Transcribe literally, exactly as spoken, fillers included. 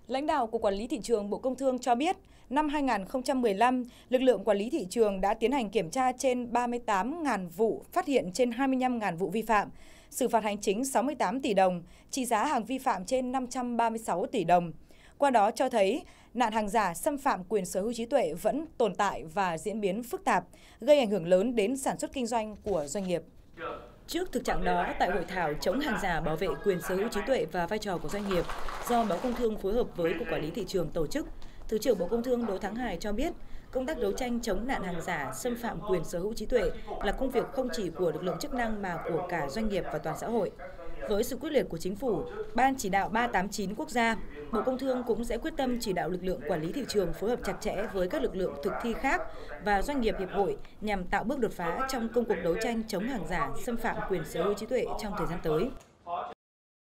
Lãnh đạo Cục Quản lý Thị trường Bộ Công Thương cho biết, năm hai nghìn không trăm mười lăm, lực lượng quản lý thị trường đã tiến hành kiểm tra trên ba mươi tám nghìn vụ, phát hiện trên hai mươi lăm nghìn vụ vi phạm, xử phạt hành chính sáu mươi tám tỷ đồng, trị giá hàng vi phạm trên năm trăm ba mươi sáu tỷ đồng. Qua đó cho thấy, nạn hàng giả xâm phạm quyền sở hữu trí tuệ vẫn tồn tại và diễn biến phức tạp, gây ảnh hưởng lớn đến sản xuất kinh doanh của doanh nghiệp. Trước thực trạng đó, tại hội thảo chống hàng giả bảo vệ quyền sở hữu trí tuệ và vai trò của doanh nghiệp do Báo Công Thương phối hợp với Cục Quản lý Thị trường tổ chức, Thứ trưởng Bộ Công Thương Đỗ Thắng Hải cho biết, công tác đấu tranh chống nạn hàng giả xâm phạm quyền sở hữu trí tuệ là công việc không chỉ của lực lượng chức năng mà của cả doanh nghiệp và toàn xã hội. Với sự quyết liệt của Chính phủ, Ban chỉ đạo ba tám chín quốc gia, Bộ Công Thương cũng sẽ quyết tâm chỉ đạo lực lượng quản lý thị trường phối hợp chặt chẽ với các lực lượng thực thi khác và doanh nghiệp hiệp hội nhằm tạo bước đột phá trong công cuộc đấu tranh chống hàng giả xâm phạm quyền sở hữu trí tuệ trong thời gian tới.